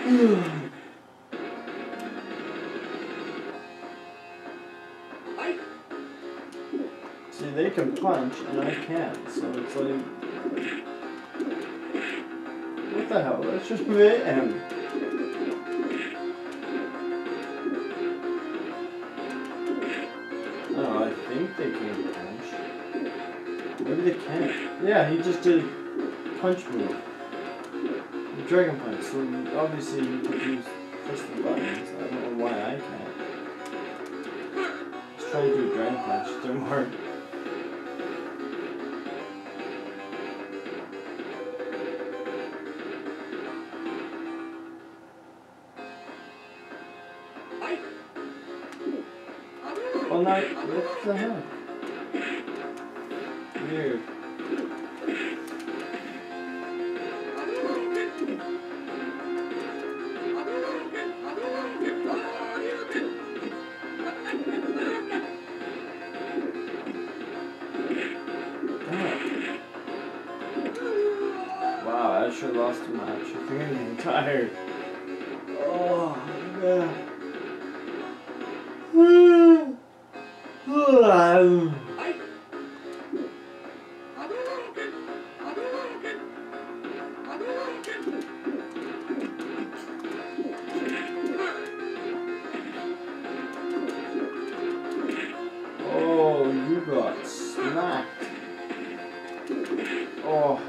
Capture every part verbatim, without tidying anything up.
See, they can punch and I can't, so it's like, what the hell? Let's just hit him. I don't know, I think they can punch. Maybe they can't. Yeah, he just did a punch move. The Dragon Punch, so obviously you could use press the buttons. I don't know why I can't. Let's try to do a Dragon Punch, it didn't work. Well, now, what the hell? Weird. Wow, I should have lost the match. I think I'm getting tired. Oh, yeah. Oh, you got smacked. Oh.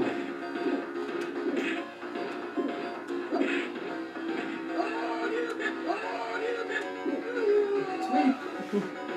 It's me.